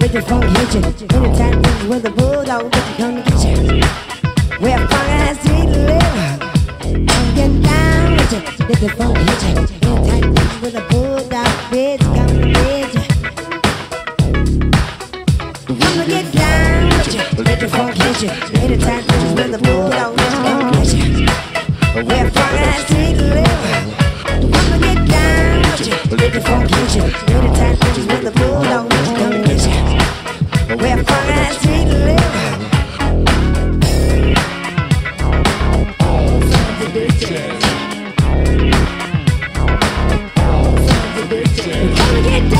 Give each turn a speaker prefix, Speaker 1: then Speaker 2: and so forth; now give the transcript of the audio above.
Speaker 1: let the funk hit you. Anytime this is where the bulldog get you, come to get you. Where funk has to live. Come get down with you. Let the funk hit you. Anytime this is where the bulldog gets you, come to get you. Come to get down with you. Let the funk hit you. Anytime this is where the bulldog gets you, come to get you. Where funk has to live. Come to get down with you. Let the funk hit you. Anytime this is where the bulldog gets you, come to get you. Where funk has to live.